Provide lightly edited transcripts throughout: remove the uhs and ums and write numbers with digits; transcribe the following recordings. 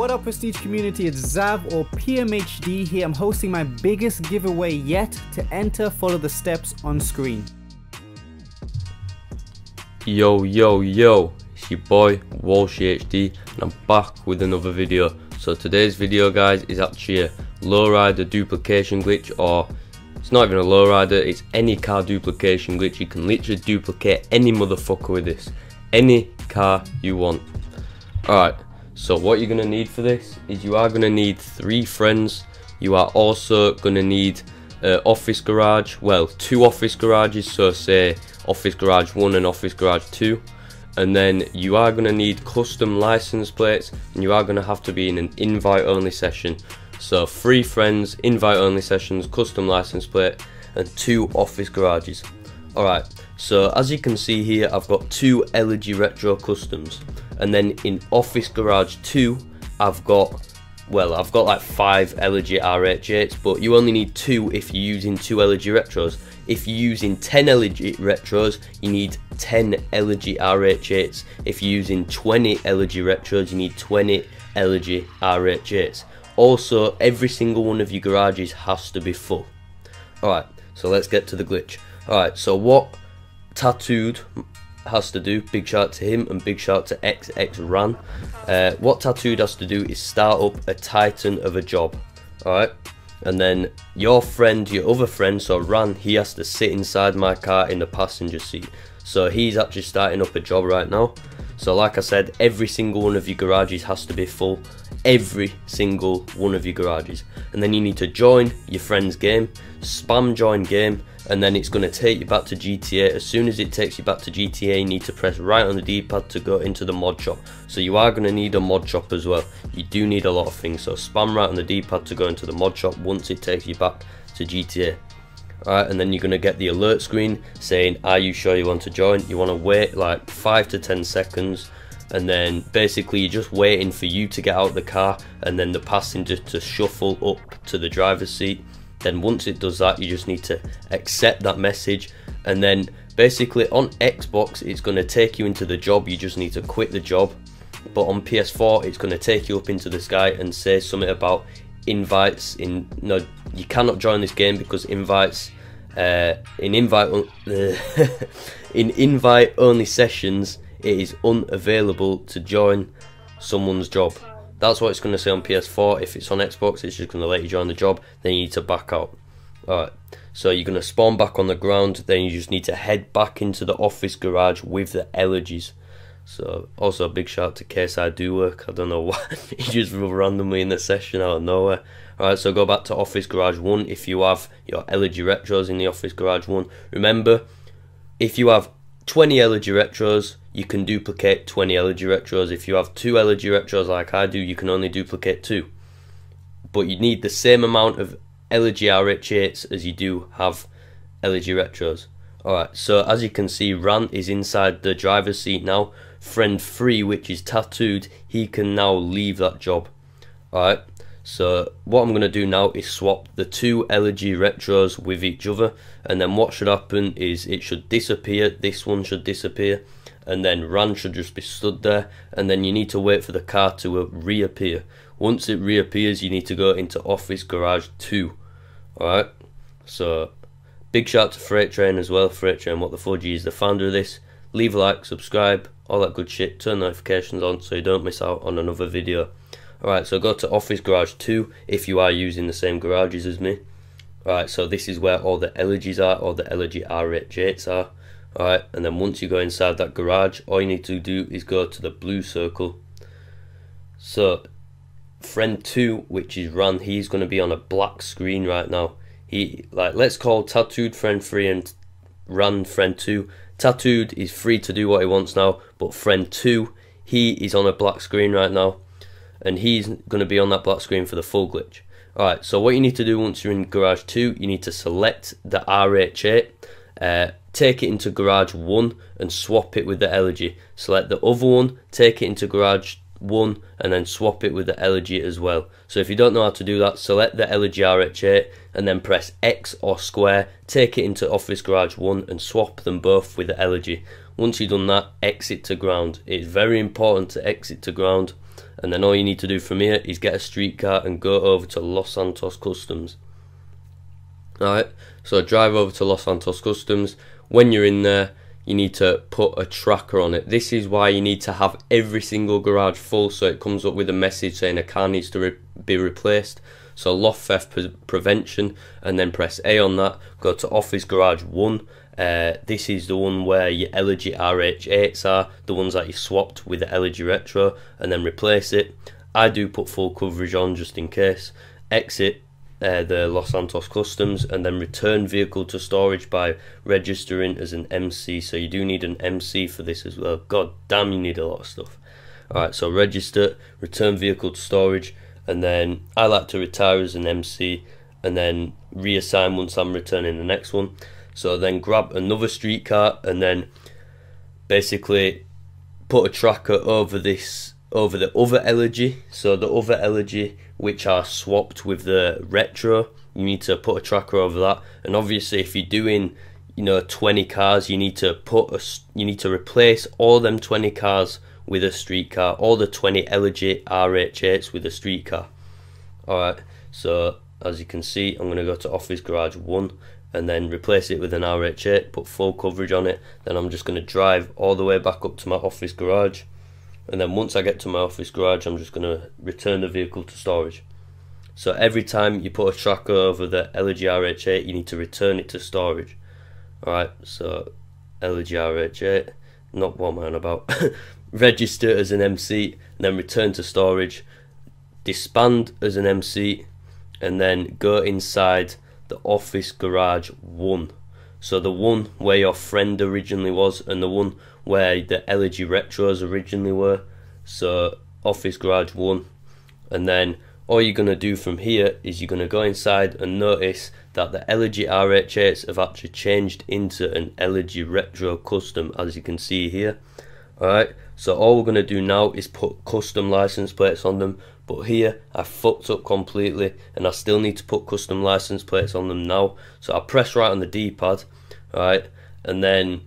What up, Prestige community? It's Zav or PMHD here. I'm hosting my biggest giveaway yet. To enter, follow the steps on screen. Yo, it's your boy Walshy HD and I'm back with another video. So today's video, guys, is actually a lowrider duplication glitch, or it's not even a lowrider, it's any car duplication glitch. You can literally duplicate any motherfucker with this, any car you want. Alright, so what you're going to need for this is you are going to need 3 friends. You are also going to need office garage, well, 2 office garages, so say office garage 1 and office garage 2. And then you are going to need custom license plates, and you are going to have to be in an invite only session. So 3 friends, invite only sessions, custom license plate, and 2 office garages. Alright, so as you can see here, I've got 2 Elegy Retro customs, and then in office garage 2 I've got like 5 Elegy RH8s, but you only need 2 if you're using 2 Elegy Retros. If you're using 10 Elegy Retros, you need 10 Elegy RH8s. If you're using 20 Elegy Retros, you need 20 Elegy RH8s. Also, every single one of your garages has to be full. Alright, so let's get to the glitch. Alright, so what Tattooed has to do, big shout out to him and big shout out to XXRan. What Tattooed has to do is start up a titan of a job. Alright, and then your friend, your other friend, so Ran, he has to sit inside my car in the passenger seat. So he's actually starting up a job right now. So like I said, every single one of your garages has to be full. Every single one of your garages. And then you need to join your friend's game, spam join game, and then it's going to take you back to GTA. As soon as it takes you back to GTA, you need to press right on the D-pad to go into the mod shop. So you are going to need a mod shop as well. You do need a lot of things, so spam right on the D-pad to go into the mod shop once it takes you back to GTA. Alright, and then you're going to get the alert screen saying, are you sure you want to join? You want to wait like 5 to 10 seconds, and then basically you're just waiting for you to get out of the car and then the passenger to shuffle up to the driver's seat. Then once it does that, you just need to accept that message, and then basically on Xbox it's going to take you into the job. You just need to quit the job. But on PS4 it's going to take you up into the sky and say something about invites. No, you cannot join this game because invites in invite only sessions it is unavailable to join someone's job. That's what it's going to say on PS4. If it's on Xbox, it's just going to let you join the job, then you need to back out. Alright, so you're going to spawn back on the ground, then you just need to head back into the office garage with the Elegies. So also a big shout out to Case I Do Work. I don't know why, he just randomly in the session out of nowhere. Alright, so go back to office garage 1 if you have your Elegy Retros in the office garage 1. Remember, if you have 20 Elegy Retros, you can duplicate 20 Elegy Retros. If you have 2 Elegy Retros like I do, you can only duplicate 2. But you need the same amount of Elegy RH8s as you do have Elegy Retros. Alright, so as you can see, Ran is inside the driver's seat now. Friend 3, which is Tattooed, he can now leave that job. Alright, so what I'm going to do now is swap the 2 Elegy Retros with each other, and then what should happen is it should disappear, this one should disappear, and then Ran should just be stood there, and then you need to wait for the car to reappear. Once it reappears, you need to go into office garage 2. Alright, so big shout out to Freight Train as well. Freight Train, what the fudge, is the founder of this. Leave a like, subscribe, all that good shit, turn notifications on so you don't miss out on another video. Alright, so go to office garage 2 if you are using the same garages as me. Alright, so this is where all the Elegies are, or the Elegy RH8s are. Alright, and then once you go inside that garage, all you need to do is go to the blue circle. So friend 2, which is Ran, he's going to be on a black screen right now. Let's call Tattooed friend 3 and Ran friend 2. Tattooed is free to do what he wants now, but friend 2, he is on a black screen right now, and he's going to be on that black screen for the full glitch. Alright, so what you need to do once you're in garage 2, you need to select the RH8, take it into garage 1 and swap it with the Elegy. Select the other one, take it into garage 1 and then swap it with the Elegy as well. So if you don't know how to do that, select the Elegy RH8 and then press X or square, take it into office garage 1 and swap them both with the Elegy. Once you've done that, exit to ground. It's very important to exit to ground. and then all you need to do from here is get a streetcar and go over to Los Santos Customs. Alright, so drive over to Los Santos Customs. When you're in there, you need to put a tracker on it. This is why you need to have every single garage full, so it comes up with a message saying a car needs to be replaced. So loft theft prevention, and then press A on that. Go to Office Garage 1. This is the one where your Elegy RH8s are, the ones that you swapped with the Elegy Retro, and then replace it. I do put full coverage on just in case. Exit the Los Santos Customs, and then return vehicle to storage by registering as an MC. So you do need an MC for this as well. God damn, you need a lot of stuff. Alright, so register, return vehicle to storage, and then I like to retire as an MC and then reassign once I'm returning the next one. So then grab another streetcar and then basically put a tracker over the other Elegy. So the other Elegy which are swapped with the Retro, you need to put a tracker over that. And obviously if you're doing 20 cars, you need to replace all them 20 cars with a streetcar, all the 20 Elegy RH8s with a streetcar. Alright, so as you can see, I'm going to go to Office Garage 1 and then replace it with an RH8, put full coverage on it. Then I'm just going to drive all the way back up to my office garage, and then once I get to my office garage, I'm just going to return the vehicle to storage. So every time you put a tracker over the Elegy RH8, you need to return it to storage. Alright, so Elegy RH8, not what I'm on about. Register as an MC, and then return to storage. Disband as an MC, and then go inside the Office Garage 1. So the one where your friend originally was, and the one where the Elegy Retros originally were. So Office Garage 1, and then all you're going to do from here is you're going to go inside and notice that the Elegy RH8s have actually changed into an Elegy Retro Custom, as you can see here. Alright, so all we're going to do now is put custom license plates on them, but here I fucked up completely and I still need to put custom license plates on them now. So I press right on the D-pad, right, and then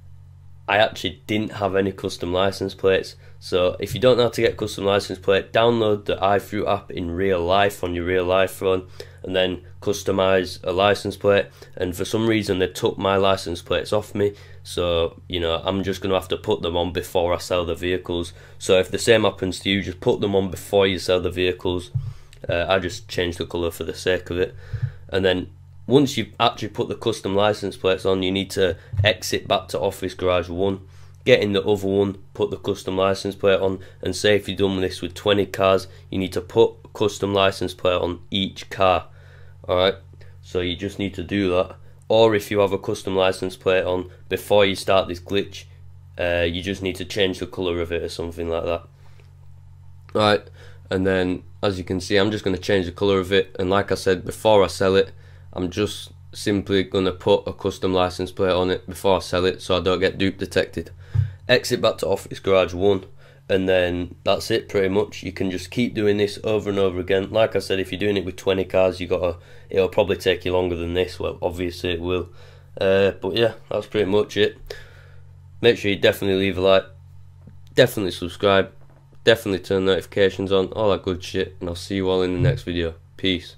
I actually didn't have any custom license plates. So if you don't know how to get custom license plate, download the iFruit app in real life on your real life phone and then customize a license plate. And for some reason they took my license plates off me, so I'm just going to have to put them on before I sell the vehicles. So if the same happens to you, just put them on before you sell the vehicles. I just changed the colour for the sake of it. And then once you've actually put the custom license plates on, you need to exit back to Office Garage 1, get in the other one, put the custom license plate on, and say if you've done this with 20 cars, you need to put a custom license plate on each car. Alright, so you just need to do that. Or if you have a custom license plate on before you start this glitch, you just need to change the colour of it or something like that. Alright, and then as you can see, I'm just going to change the colour of it, and like I said, before I sell it, I'm just simply going to put a custom license plate on it before I sell it so I don't get dupe detected. Exit back to Office Garage 1, and then that's it pretty much. You can just keep doing this over and over again. Like I said, if you're doing it with 20 cars, it'll probably take you longer than this. Well, obviously it will, but yeah, that's pretty much it. Make sure you definitely leave a like, definitely subscribe, definitely turn notifications on, all that good shit, and I'll see you all in the next video. Peace.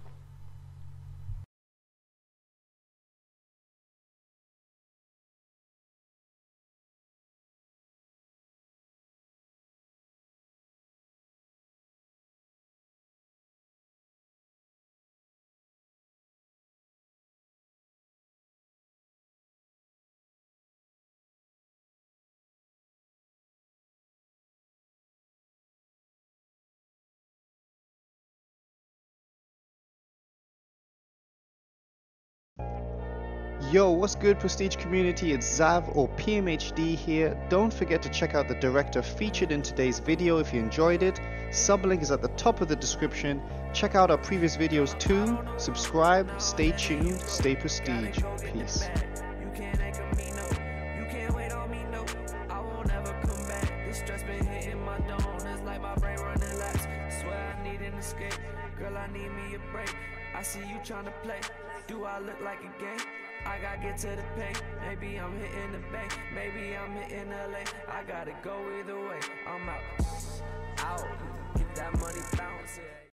Yo, what's good Prestige community? It's Zav or PMHD here. Don't forget to check out the director featured in today's video if you enjoyed it. Sublink is at the top of the description. Check out our previous videos too. Subscribe, stay tuned, stay prestige. Peace. Girl, I need me a break. I see you tryna play. Do I look like a game? I gotta get to the pay. Maybe I'm hitting the bank. Maybe I'm hitting LA. I gotta go either way. I'm out. out. Get that money bounce.